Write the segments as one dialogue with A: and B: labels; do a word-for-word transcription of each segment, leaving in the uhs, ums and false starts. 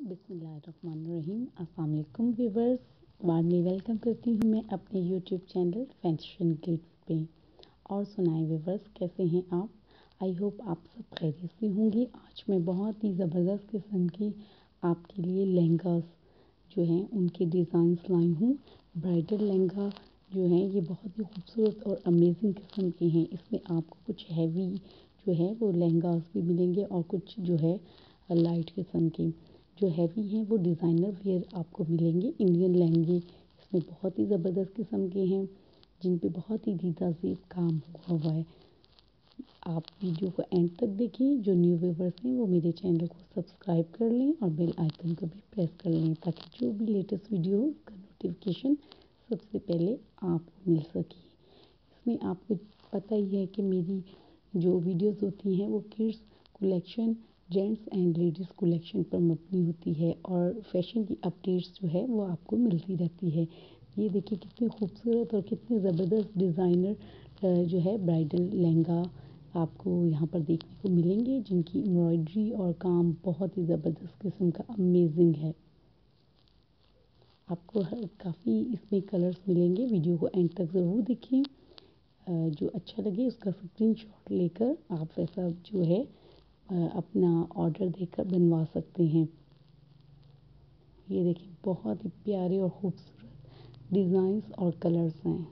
A: बिस्मिल्लाहिर्रहमानिर्रहीम। अस्सलाम वालेकुम व्यूवर्स, वार्मली वेलकम करती हूँ मैं अपने यूट्यूब चैनल फैशन ग्लिट पे। और सुनाए व्यूवर्स, कैसे हैं आप? आई होप आप सब खैरियत से होंगे। आज मैं बहुत ही ज़बरदस्त किस्म की आपके लिए लहंगास जो हैं उनके डिज़ाइंस लाई हूँ। ब्राइडल लहंगा जो हैं ये बहुत ही खूबसूरत और अमेजिंग किस्म के हैं। इसमें आपको कुछ हैवी जो है वो लहंगास भी मिलेंगे और कुछ जो है लाइट किस्म के। जो हैवी हैं वो डिज़ाइनर वेयर आपको मिलेंगे। इंडियन लहंगे इसमें बहुत ही ज़बरदस्त किस्म के हैं जिन पे बहुत ही दीदा ज़ेब काम हुआ हुआ है। आप वीडियो को एंड तक देखें। जो न्यू व्यूवर्स हैं वो मेरे चैनल को सब्सक्राइब कर लें और बेल आइकन को भी प्रेस कर लें ताकि जो भी लेटेस्ट वीडियो हो उसका नोटिफिकेशन सबसे पहले आपको मिल सके। इसमें आपको पता ही है कि मेरी जो वीडियोस होती हैं वो kids collection, gents and ladies collection पर मबनी होती है और फैशन की अपडेट्स जो है वो आपको मिलती रहती है। ये देखिए कितनी खूबसूरत और कितने ज़बरदस्त डिज़ाइनर जो है ब्राइडल लहंगा आपको यहाँ पर देखने को मिलेंगे जिनकी एम्ब्रॉयडरी और काम बहुत ही ज़बरदस्त किस्म का अमेजिंग है। आपको काफ़ी इसमें कलर्स मिलेंगे। वीडियो को एंड तक ज़रूर देखें। जो अच्छा लगे उसका स्क्रीनशॉट लेकर आप वैसा जो है अपना ऑर्डर देकर बनवा सकते हैं। ये देखिए बहुत ही प्यारे और खूबसूरत डिज़ाइंस और कलर्स हैं।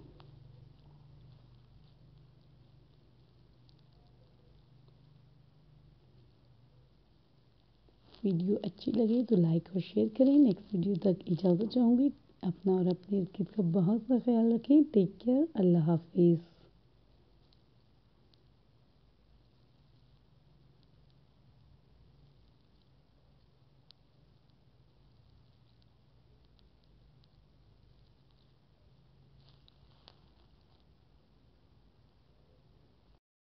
A: वीडियो अच्छी लगे तो लाइक और शेयर करें। नेक्स्ट वीडियो तक इजाज़त चाहूँगी। अपना और अपने किड का बहुत सा ख्याल रखें। Take care. अल्लाह हाफिज़।